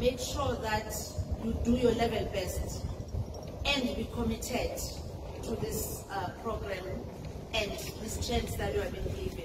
make sure that you do your level best and be committed to this program and this chance that you have been given.